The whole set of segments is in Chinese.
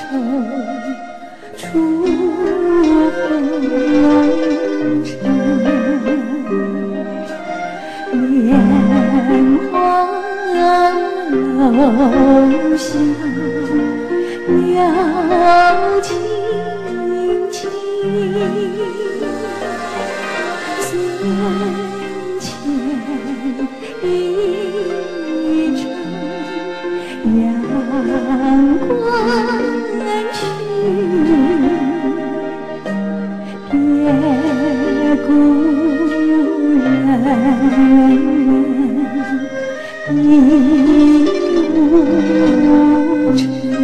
出红尘，莲花楼下聊情情，樽前一程阳关去，别故人已无尘。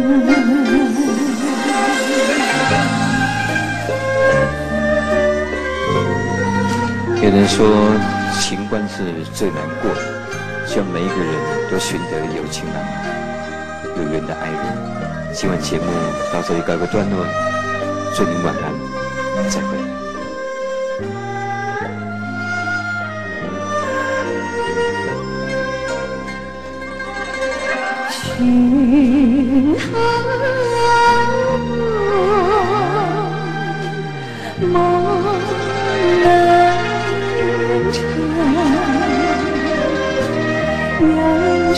有人说情关是最难过的，希望每一个人都寻得有情郎、有缘的爱人。今晚节目到这里告个段落，祝您晚安，再会。 寻海梦冷沉，有谁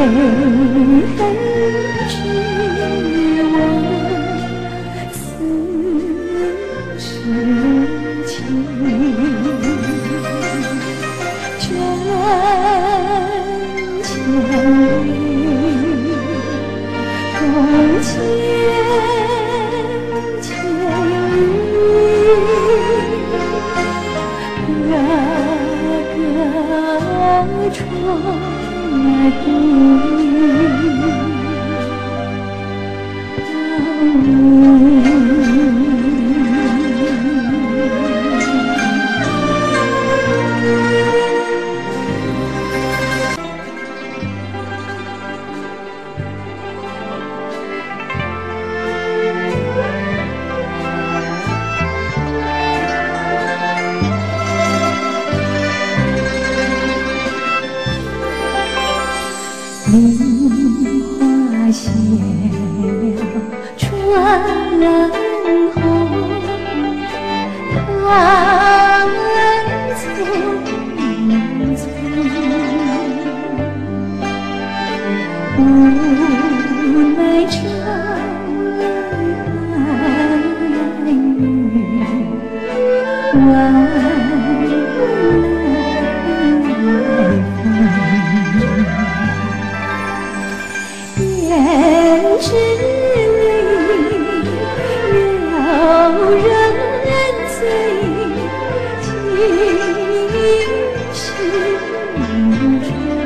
知我此时情？真千里。共千千语，个个春意。梨花谢了春红，看匆匆，无奈这寒雨晚胭脂里有人醉，情是愁。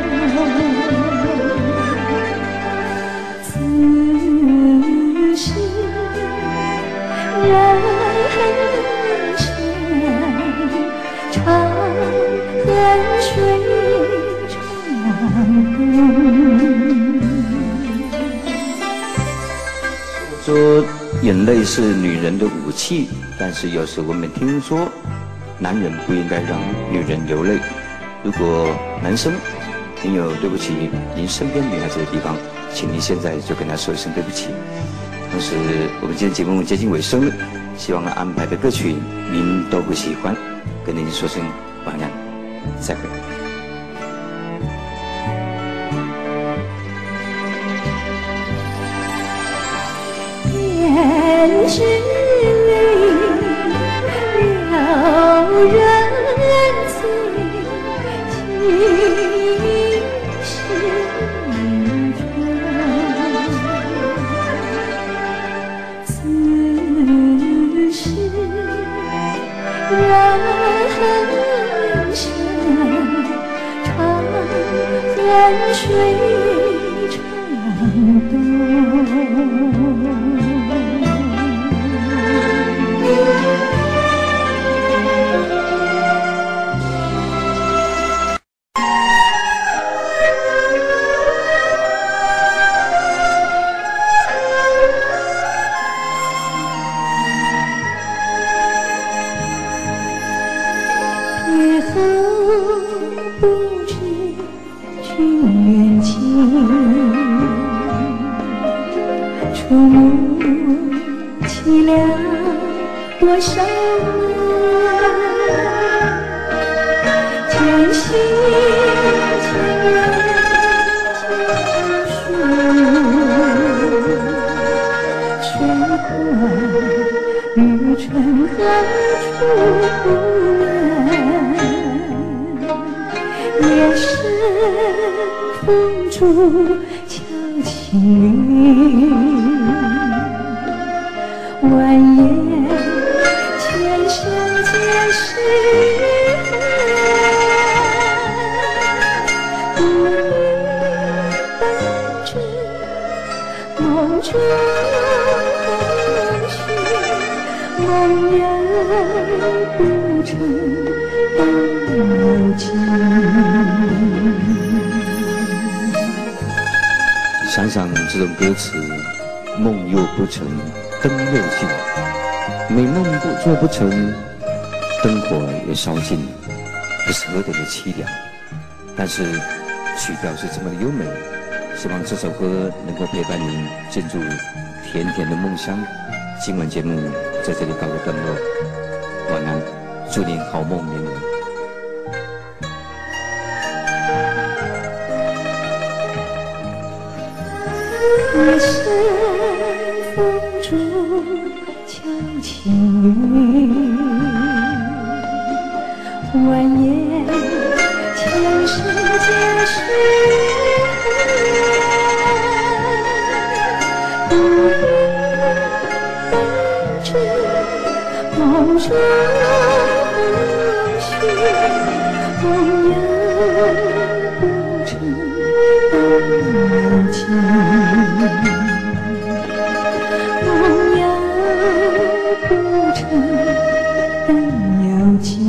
此时人生长恨水长东。 说眼泪是女人的武器，但是有时我们听说，男人不应该让女人流泪。如果男生您有对不起您身边女孩子的地方，请您现在就跟她说一声对不起。同时，我们今天节目接近尾声了，希望安排的歌曲您都会喜欢，跟您说声晚安，再会。 胭脂里有人醉，情是愁。此时人生长恨水长东。别后不知君远近，触目凄凉多少年，渐行渐远结束，谁管旅程何处不远，夜深风住悄情雨，蜿蜒前生皆是缘，不必本知梦中寻，梦遥不成灯尽。 想想这种歌词，梦又不成，灯又尽，美梦做不成，灯火也烧尽，这是何等的凄凉！但是曲调是这么的优美，希望这首歌能够陪伴您进入甜甜的梦乡。今晚节目在这里告个段落，晚安，祝您好梦连连。 夜深风住悄情雨，蜿蜒前世皆是缘，不必本知梦中寻，梦遥不成灯尽。梦遥不成灯遥尽。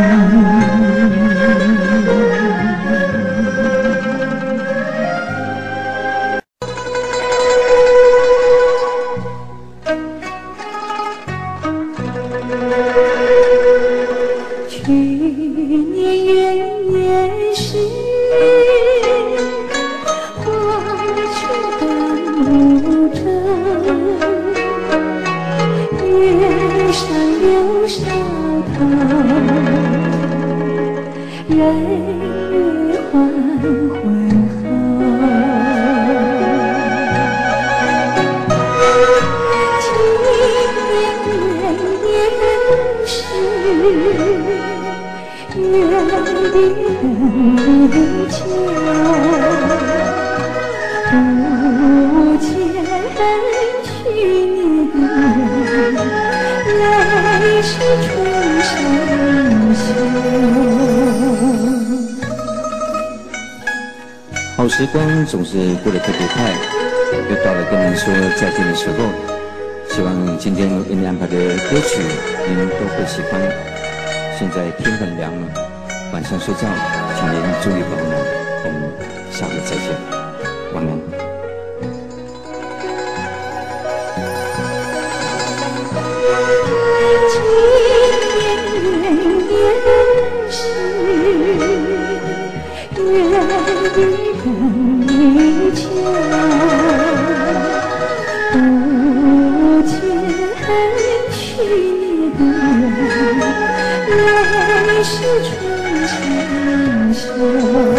去年元月时，柳梢头，人月缓缓后，今年元月时，月的灯依旧，不见去年泪是春生休。 好时光总是过得特别快，又到了跟您说再见的时候。希望今天为您安排的歌曲您都会喜欢。现在天很凉了，晚上睡觉请您注意保暖。我们下回再见，晚安。 月的灯依旧，不见去年泪是春生休。